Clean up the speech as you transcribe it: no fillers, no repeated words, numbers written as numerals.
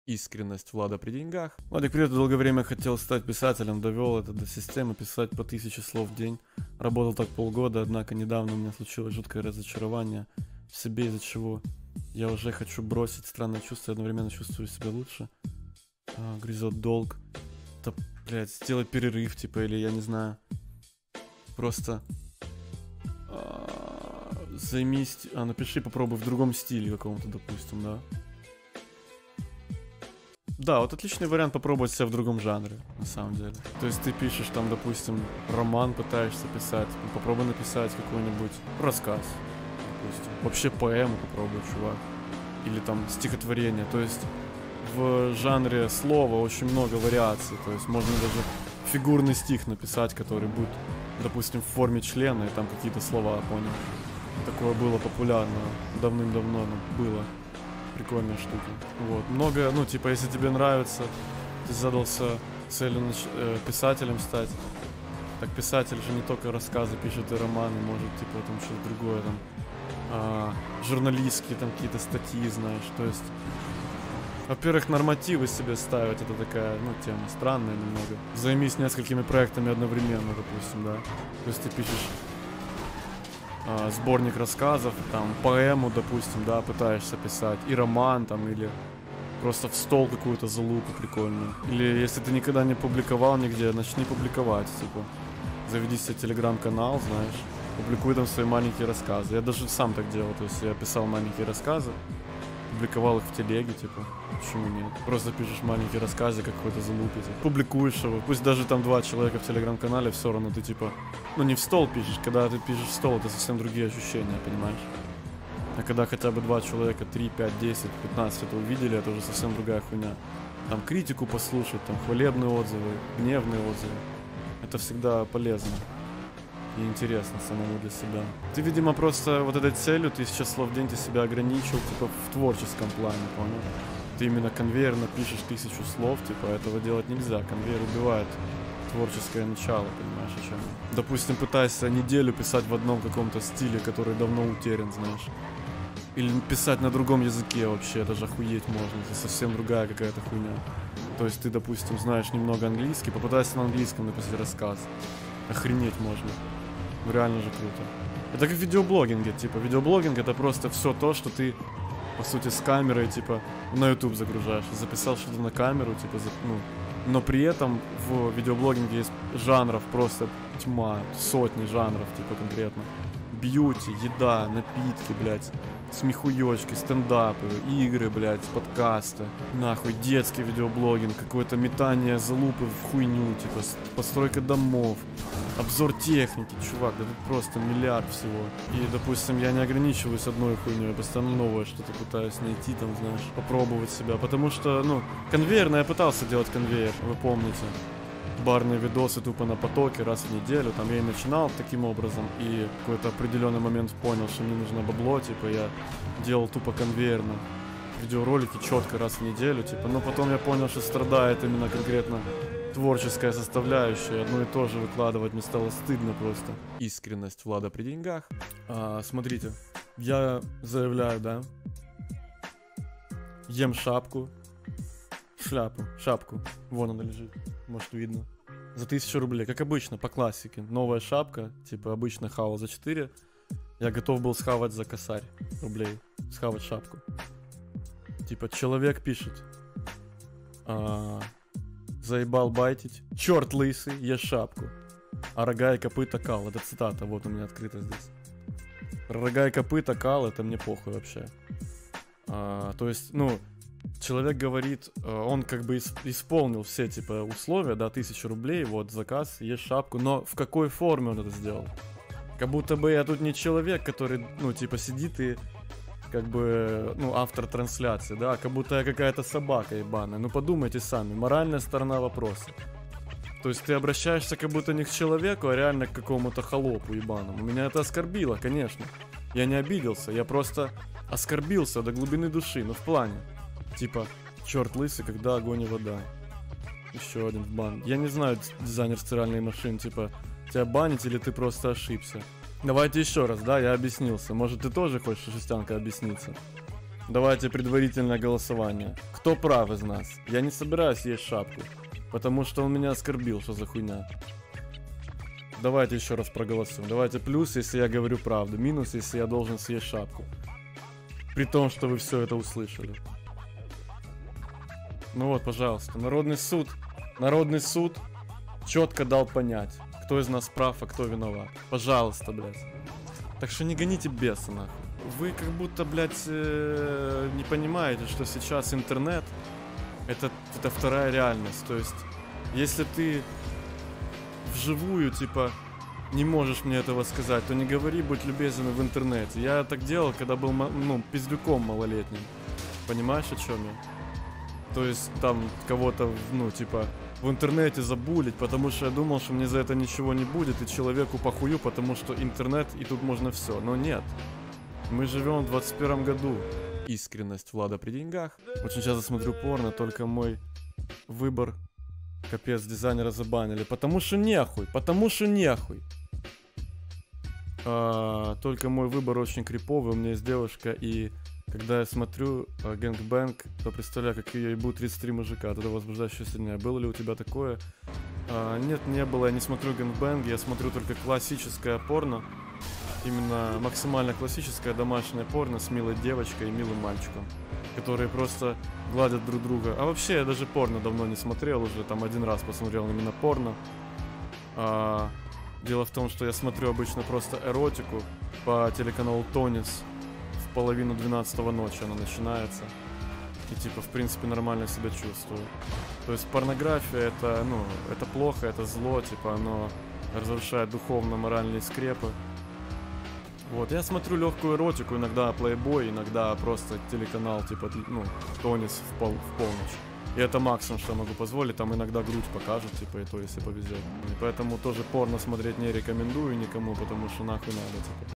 Искренность Влада при деньгах. Владик, привет, долгое время хотел стать писателем, довел это до системы, писать по 1000 слов в день. Работал так полгода, однако недавно у меня случилось жуткое разочарование в себе, из-за чего я уже хочу бросить. Странное чувство, одновременно чувствую себя лучше. Грызет долг. Да, блядь, сделай перерыв, типа, или я не знаю. Просто займись, напиши, попробуй в другом стиле каком-то, допустим, да. Да, вот отличный вариант попробовать себя в другом жанре, на самом деле. То есть ты пишешь там, допустим, роман пытаешься писать, попробуй написать какой-нибудь рассказ, допустим. Вообще поэму попробуй, чувак. Или там стихотворение. То есть в жанре слова очень много вариаций. То есть можно даже фигурный стих написать, который будет, допустим, в форме члена, и там какие-то слова, понял? Такое было популярно давным-давно, было. Прикольная штука. Вот. Много, ну, типа, если тебе нравится, ты задался целью писателем стать. Так писатель же не только рассказы пишет и романы, может, типа, там что-то другое, там, журналистские, там, какие-то статьи, знаешь. То есть, во-первых, нормативы себе ставить, это такая, ну, тема странная немного. Займись несколькими проектами одновременно, допустим, да. То есть ты пишешь сборник рассказов, там, поэму, допустим, да, пытаешься писать, и роман, там, или просто в стол какую-то залупу прикольную. Или если ты никогда не публиковал нигде, начни публиковать, типа, заведи себе телеграм-канал, знаешь, публикуй там свои маленькие рассказы. Я даже сам так делал, то есть я писал маленькие рассказы, публиковал их в телеге, типа, почему нет? Просто пишешь маленькие рассказы, как какой-то залупе, типа. Публикуешь его, пусть даже там 2 человека в телеграм-канале, все равно ты, типа, ну не в стол пишешь, когда ты пишешь в стол, это совсем другие ощущения, понимаешь? А когда хотя бы 2 человека, 3, 5, 10, 15 это увидели, это уже совсем другая хуйня. Там критику послушать, там хвалебные отзывы, гневные отзывы, это всегда полезно. И интересно самому для себя. Ты, видимо, просто вот этой целью, ты сейчас слов в день, ты себя ограничил, типа, в творческом плане, понял? Ты именно конвейерно пишешь 1000 слов, типа, этого делать нельзя. Конвейер убивает творческое начало, понимаешь, о чем я? Допустим, пытайся неделю писать в одном каком-то стиле, который давно утерян, знаешь. Или писать на другом языке вообще, это же охуеть можно, это совсем другая какая-то хуйня. То есть ты, допустим, знаешь немного английский, попытайся на английском написать рассказ. Охренеть можно. Ну реально же круто. Это как в видеоблогинге, типа, видеоблогинг это просто все то, что ты, по сути, с камерой, типа, на YouTube загружаешь. Записал что-то на камеру, типа, ну, но при этом в видеоблогинге есть жанров просто тьма, сотни жанров, типа, конкретно. Бьюти, еда, напитки, блядь, смехуёчки, стендапы, игры, блядь, подкасты, нахуй, детский видеоблогинг, какое-то метание залупы в хуйню, типа, постройка домов, обзор техники, чувак, да тут просто миллиард всего. И, допустим, я не ограничиваюсь одной хуйней, я постоянно новое что-то пытаюсь найти, там, знаешь, попробовать себя, потому что, ну, конвейерно я пытался делать конвейер, вы помните. Барные видосы тупо на потоке раз в неделю, там я и начинал таким образом, и в какой-то определенный момент понял, что мне нужно бабло, типа я делал тупо конвейерно видеоролики четко раз в неделю, типа, но потом я понял, что страдает именно конкретно творческая составляющая, одно и то же выкладывать мне стало стыдно просто. Искренность Влада при деньгах. Смотрите, я заявляю, да, ем шапку, шапку, вон она лежит, может видно, за 1000 рублей, как обычно, по классике, новая шапка, типа обычно хавал за 4, я готов был схавать за косарь рублей, схавать шапку. Типа человек пишет, заебал байтить, черт лысый, ешь шапку, а рога и копыта кал, это цитата, вот у меня открыто здесь. Рога и копыта кал, это мне похуй вообще. То есть, ну, человек говорит, он как бы исполнил все, типа, условия, да, 1000 рублей, вот, заказ, ешь шапку, но в какой форме он это сделал? Как будто бы я тут не человек, который, ну, типа, сидит и, как бы, ну, автор трансляции, да, как будто я какая-то собака ебаная. Ну, подумайте сами, моральная сторона вопроса. То есть ты обращаешься как будто не к человеку, а реально к какому-то холопу ебаному. Меня это оскорбило, конечно. Я не обиделся, я просто оскорбился до глубины души, но в плане. Типа, черт лысый, когда огонь и вода. Еще один в бан. Я не знаю, дизайнер стиральной машин, типа, тебя банить или ты просто ошибся. Давайте еще раз, да, я объяснился. Может, ты тоже хочешь, Жестянка, объясниться? Давайте предварительное голосование. Кто прав из нас? Я не собираюсь есть шапку, потому что он меня оскорбил, что за хуйня. Давайте еще раз проголосуем. Давайте плюс, если я говорю правду. Минус, если я должен съесть шапку. При том, что вы все это услышали. Ну вот, пожалуйста. Народный суд четко дал понять, кто из нас прав, а кто виноват. Пожалуйста, блядь. Так что не гоните беса, нахуй. Вы как будто, блядь, не понимаете, что сейчас интернет это вторая реальность. То есть, если ты вживую, типа, не можешь мне этого сказать, то не говори, будь любезен в интернете. Я так делал, когда был, ну, пиздюком малолетним. Понимаешь, о чем я? То есть, там, кого-то, ну, типа, в интернете забулить, потому что я думал, что мне за это ничего не будет, и человеку похую, потому что интернет, и тут можно все. Но нет. Мы живем в 21 году. Искренность Влада при деньгах. Очень часто смотрю порно, только мой выбор... Капец, дизайнера забанили. Потому что нехуй. Только мой выбор очень криповый. У меня есть девушка, и когда я смотрю гэнгбэнг, то представляю, как ее ебут 33 мужика. Тогда возбуждающее сильнее. Было ли у тебя такое? Нет, не было. Я не смотрю гэнгбэнг, я смотрю только классическое порно. Именно максимально классическое домашнее порно с милой девочкой и милым мальчиком, которые просто гладят друг друга. А вообще я даже порно давно не смотрел, уже там один раз посмотрел именно порно. Дело в том, что я смотрю обычно просто эротику по телеканалу Тонис. В половину 12 ночи она начинается. И типа в принципе нормально себя чувствую. То есть порнография это, ну, это плохо, это зло, типа оно разрушает духовно-моральные скрепы. Вот, я смотрю легкую эротику, иногда Playboy, иногда просто телеканал, типа, ну, Тонис в полночь. И это максимум, что я могу позволить, там иногда грудь покажут, типа, и то, если повезет. И поэтому тоже порно смотреть не рекомендую никому, потому что нахуй надо, типа.